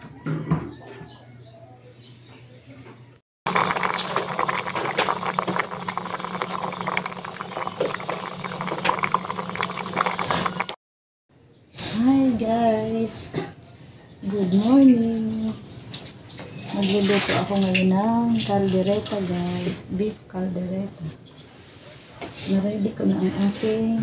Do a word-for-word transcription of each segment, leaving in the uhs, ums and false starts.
Hi guys, good morning. Magluluto ako ngayon ng caldereta guys, beef caldereta. Naready ko na ang aking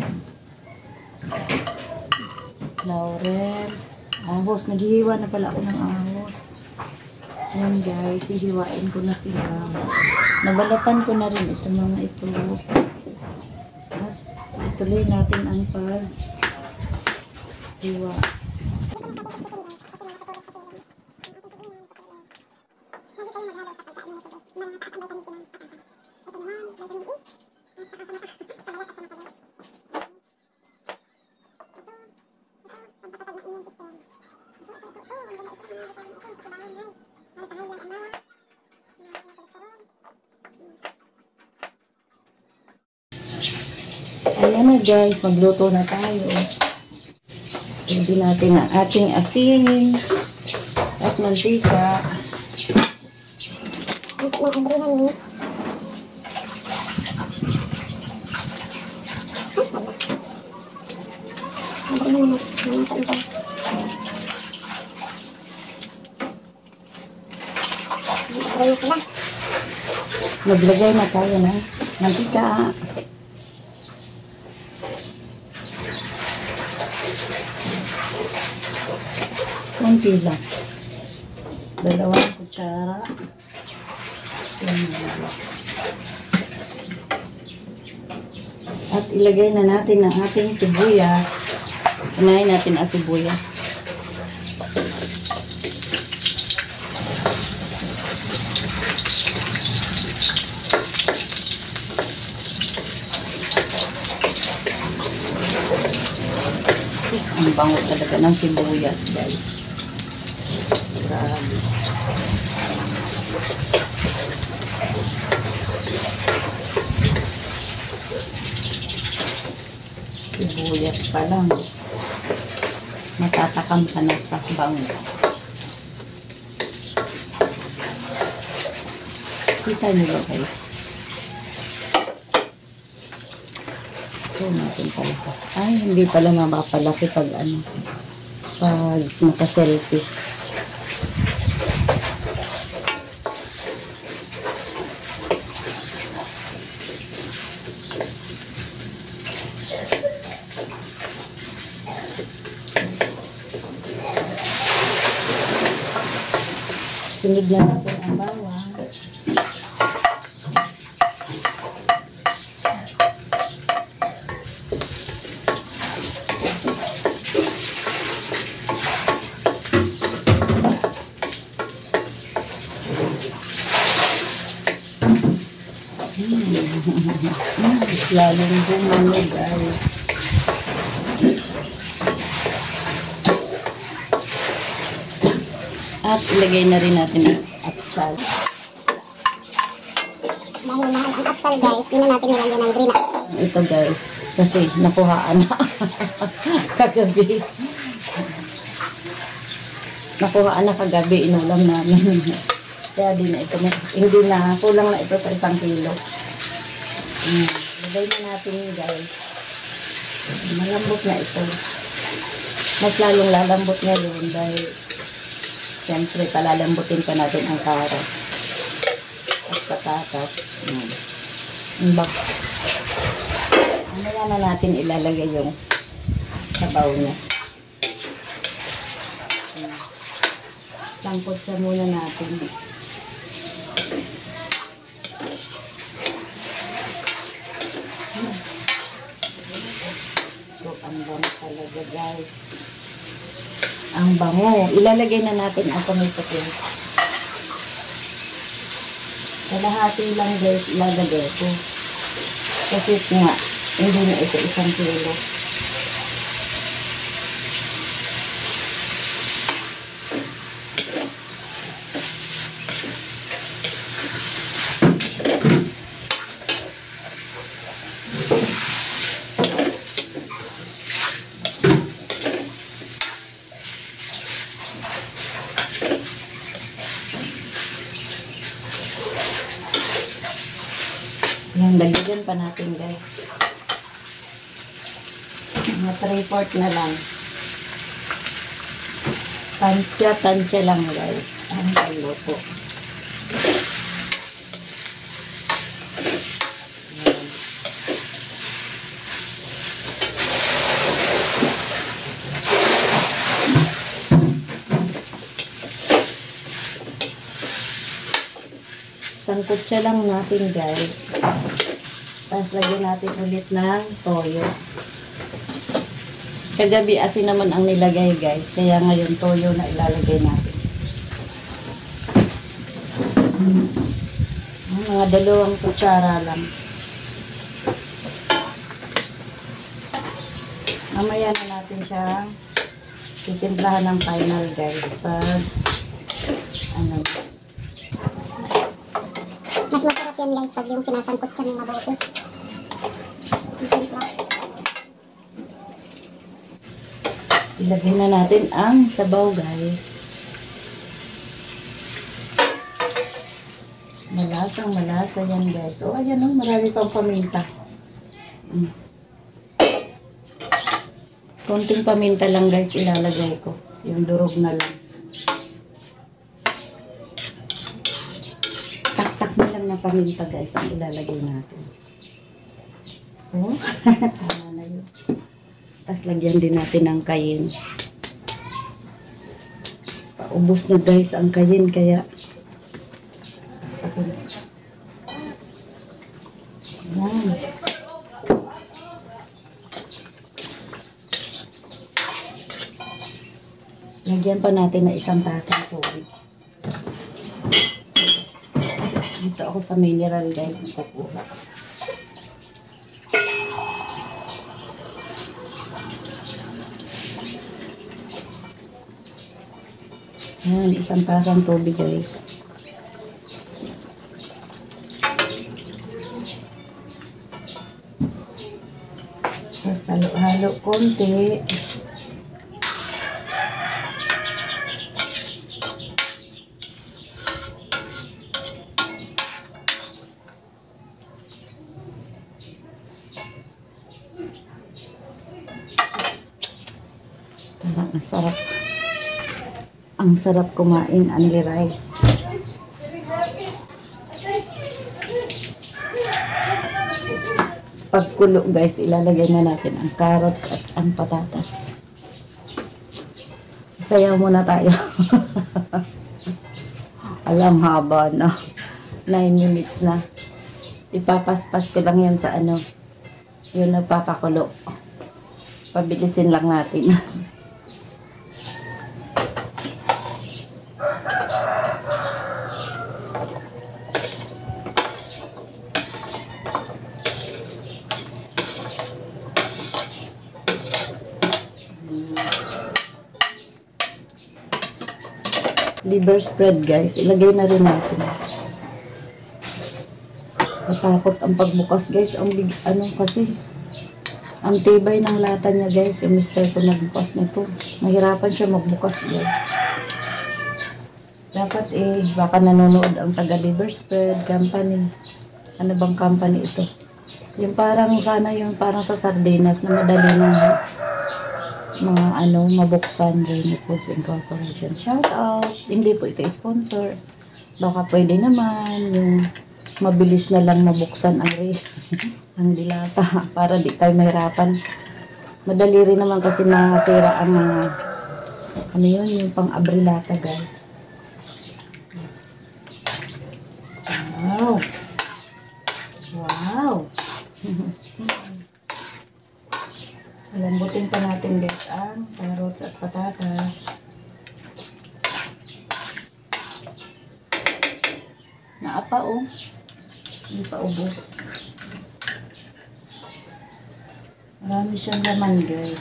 laurel, ahos. Naghihiwa na pala ako ng ahos. Ayan guys, hihiwain ko na sila. Nabalatan ko na rin ito mga ito. At ituloy natin ang pag hiwa. Ayan na guys, magluto na tayo. Hindi natin ang ating asin at mantika. Maglagay na tayo ng mantika. Kunti lang. Dalawang kutsara. At ilagay na natin ang ating sibuyas. Unahin natin ang sibuyas. Ang bango talaga ng sibuyas guys. Grabe. Sibuyas pa lang. Matatakam ka na sa bango. Kita nyo ba guys? Ito natin pala. Ay, hindi pala mapapalaki pag ano. Pag naka-selfie. Sunod na natin ang bawang. Lalong bumano guys. At ilagay na rin natin ang atsal. Dahil mahal ang atsal guys, hindi na natin nilagyan ng green. Ito guys, kasi nakuhaan na kagabi. Nakuhaan na kagabi, inulam namin. Kaya di na ito, hindi na, kulang na ito sa isang kilo. Hmm. Lagay na natin guys. Malambot na ito. Mas lalong lalambot ngayon dahil siyempre palalambutin pa natin ang carrot at patatas. Hmm. Imbak. Ano na natin ilalagay yung sabaw niya. Hmm. Sangkot sa muna natin. So, ang bango talaga guys. Ang bango. Ilalagay na natin ang tomato paste. Kalahati lang guys ilalagay ko. Kasi nga, hindi na ito isang kilo. Yan, dagdagan pa natin guys. Mga three fourth na lang. Tansya, tansya lang guys. Ang paluto. Yan. Sangkot siya lang natin guys. Tapos lagyan natin ulit ng toyo. Kagabi asin naman ang nilagay guys. Kaya ngayon toyo na ilalagay natin. Mga dalawang kutsara lang. Mamaya na natin siya titimplahan ng final guys. Pag ano. Mas masarap yan guys pag yung sinasangkot siya ng mabuti. Ilagay na natin ang sabaw guys. Malasang malasa yan guys. O ayan o, marami pang paminta. Mm. Konting paminta lang guys ilalagay ko. Yung durog na lang. Tak-tak na lang na paminta guys ang ilalagay natin. O, tama na yun. Tapos lagyan din natin ng kayin. Paubos na guys ang kayin kaya yan. Lagyan pa natin na isang tasang tubig. Dito ako sa mineral guys kukuha. Yan, isang tasang tubig guys. Tapos halo-halo konti. Parang ang sarap. Ang sarap kumain only rice. Pagkulo guys, ilalagay na natin ang carrots at ang patatas. Sayaw muna tayo. Alam, haba na. nine minutes na. Ipapaspas ko lang yan sa ano. Yun nagpapakulo. Pabilisin lang natin. Liver spread guys, ilagay na rin natin. Matakot ang pagbukas guys, ang big, ano kasi ang tibay ng lata niya guys, yung mister ko nagbukas nito. Mahirapan siya magbukas guys. Dapat eh, baka nanonood ang taga liver spread company. Ano bang company ito? Yung parang sana yung parang sa sardinas na madali ng mga ano, mabuksan, Rainy Foods Incorporation. Shout out! Hindi po ito sponsor. Baka pwede naman yung mabilis na lang mabuksan ang ang dilata para di tayo mahirapan. Madali rin naman kasi masira ang mga ano yun, yung pang-abrilata guys. Wow! Wow! Lambutin pa natin guys ang carrots at patatas. Naapa oh. Hindi pa ubos. Marami siyang laman guys.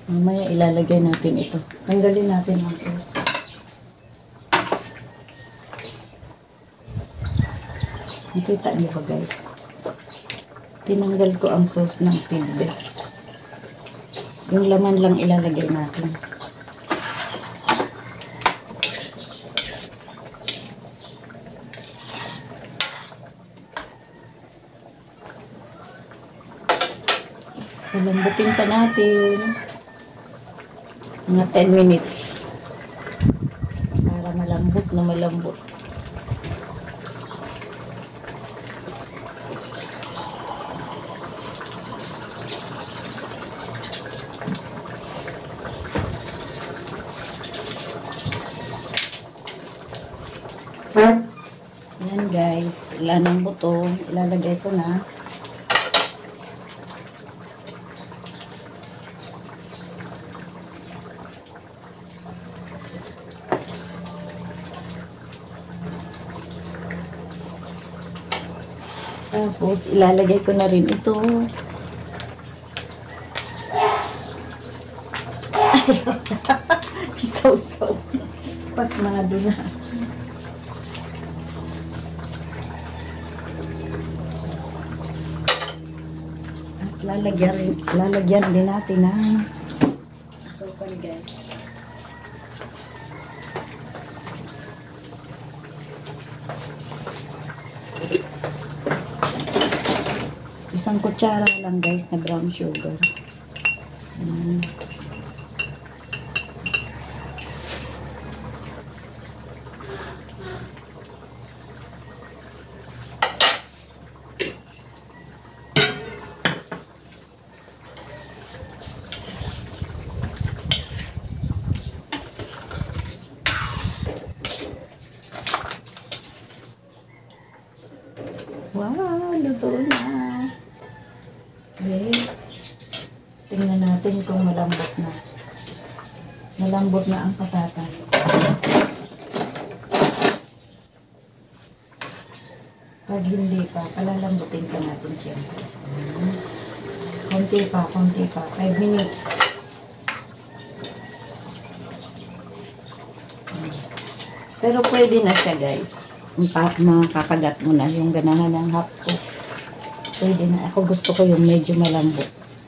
Mamaya ilalagay natin ito. Tanggalin natin ang sauce. Nakita niyo ba guys? Tinanggal ko ang sauce ng tidbits. Yung laman lang ilalagay natin. Palambutin pa natin. Mga ten minutes. Para malambot na malambot. Yan guys, ilan ang buto, ilalagay ko na. Tapos ilalagay ko na rin ito. Isaw-saw. Pasmado na. Lalagyan rin, lalagyan din natin ng asukal guys. Isang kutsara lang guys na brown sugar. Ayan. Wow, luto na. Okay. Tingnan natin kung malambot na. Malambot na ang patatas. Pag hindi pa, palalambutin pa natin siya. Konti pa, konti pa. five minutes. Pero pwede na siya guys. Makakagat mo na yung ganahan ng half cook. Pwede na. Ako gusto ko yung medyo malambot.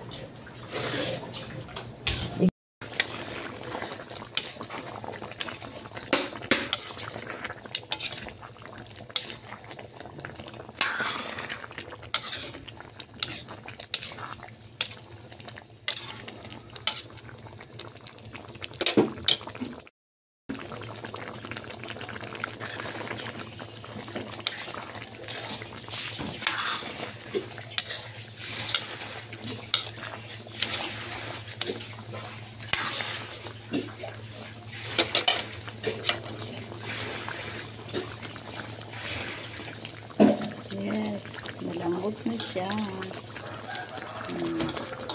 Yes, malambot na siya. Hmm.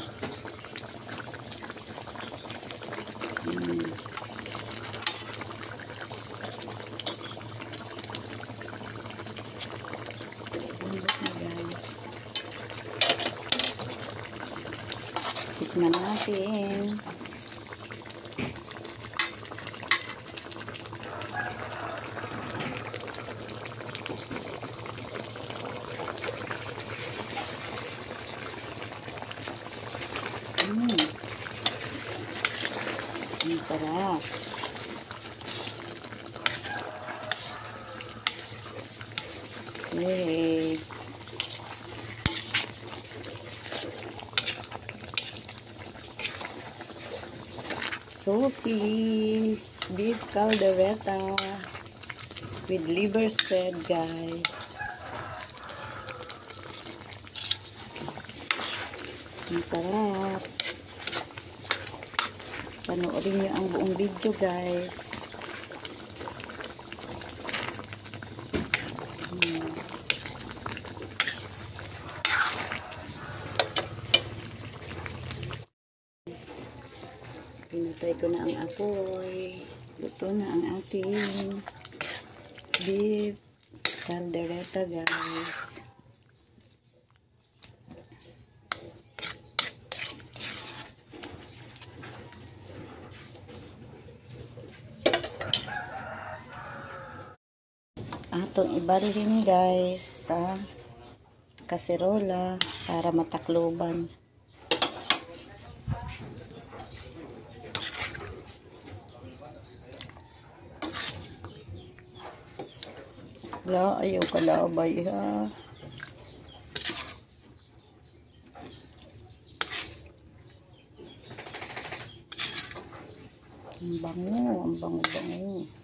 Hmm. Malambot na guys. Tikman natin. Mm. Ang sarap. Yay. Saucy beef caldereta with liver spread guys. Ang sarap. Panoorin nyo ang buong video guys. Hmm. Pinatay ko na ang apoy. Luto na ang ating beef caldereta guys. itong ibalhin guys sa kaserola para matakluban. Wala, ayaw kalabay ha. Ang bango, ang bango-bango.